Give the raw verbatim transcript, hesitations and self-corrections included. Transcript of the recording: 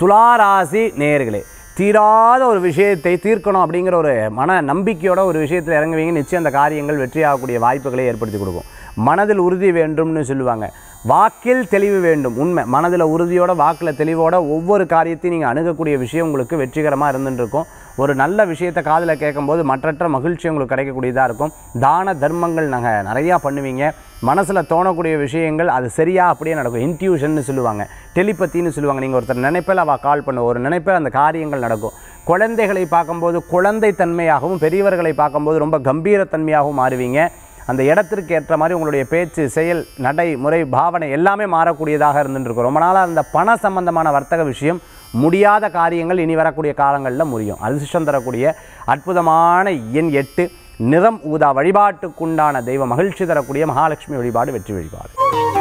துளாராசி நேயர்களே, தீராத ஒரு விஷயத்தை தீர்க்கணும் அப்படிங்கிற ஒரு மன நம்பிக்கையோட ஒரு விஷயத்தில் இறங்குவீங்க. நிச்சயம் அந்த காரியங்கள் வெற்றியாகக்கூடிய வாய்ப்புகளை ஏற்படுத்தி கொடுக்கும். மனதில் உறுதி வேண்டும்னு சொல்லுவாங்க. வாக்கில் தெளிவு வேண்டும். உண்மை, மனதில் உறுதியோட வாக்கில் தெளிவோட ஒவ்வொரு காரியத்தையும் நீங்கள் அணுகக்கூடிய விஷயம் உங்களுக்கு வெற்றிகரமாக இருந்துட்டு இருக்கும். ஒரு நல்ல விஷயத்தை காதில் கேட்கும்போது மற்றற்ற மகிழ்ச்சி உங்களுக்கு கிடைக்கக்கூடியதாக இருக்கும். தான தர்மங்கள் நாங்கள் நிறையா பண்ணுவீங்க. மனசில் தோணக்கூடிய விஷயங்கள் அது சரியாக அப்படியே நடக்கும். இன்ட்யூஷன்னு சொல்லுவாங்க, டெலிபத்தின்னு சொல்லுவாங்க. நீங்கள் ஒருத்தர் நினைப்பில் அவள் கால் பண்ண ஒரு நினைப்பில் அந்த காரியங்கள் நடக்கும். குழந்தைகளை பார்க்கும்போது குழந்தை தன்மையாகவும், பெரியவர்களை பார்க்கும்போது ரொம்ப கம்பீரத்தன்மையாகவும் மாறுவீங்க. அந்த இடத்திற்கு ஏற்ற மாதிரி உங்களுடைய பேச்சு, செயல், நடை, முறை, பாவனை எல்லாமே மாறக்கூடியதாக இருந்துருக்கும். ரொம்ப நாளாக அந்த பண சம்பந்தமான வர்த்தக விஷயம் முடியாத காரியங்கள் இனி வரக்கூடிய காலங்களில் முடியும். அதிர்ஷ்டம் தரக்கூடிய அற்புதமான எண் எட்டு, நிறம் ஊதா. வழிபாட்டுக்குண்டான தெய்வம் மகிழ்ச்சி தரக்கூடிய மகாலட்சுமி வழிபாடு வெற்றி வழிபாடு.